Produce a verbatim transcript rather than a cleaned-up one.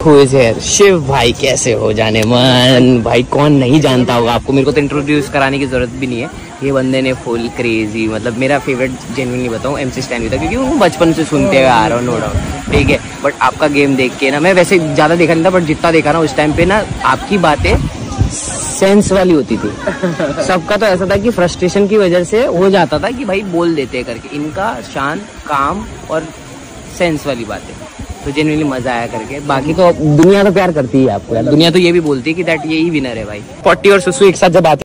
Who is here? Shiv भाई, कैसे हो जाने मन भाई, कौन नहीं जानता होगा आपको, मेरे को तो इंट्रोड्यूस कराने की जरूरत भी नहीं है। ये बंदे ने फुल क्रेजी, मतलब मेरा फेवरेट जेन्युइनली बताऊं एमसी स्टैन भी था, क्योंकि उनको बचपन से सुनते हुए आ रहा हूँ, नो डाउट, ठीक है। बट आपका गेम देख के ना, मैं वैसे ज्यादा देखा नहीं था, बट जितना देखा ना उस टाइम पे ना, आपकी बातें सेंस वाली होती थी। सबका तो ऐसा था कि फ्रस्ट्रेशन की वजह से हो जाता था कि भाई बोल देते करके, इनका शांत, काम और सेंस वाली बातें, तो जेन्युइनली मजा आया करके। बाकी तो दुनिया तो प्यार करती है आपको यार, दुनिया तो ये भी बोलती है कि दैट यही विनर है भाई। फोर्टी और सुसु एक साथ जब आते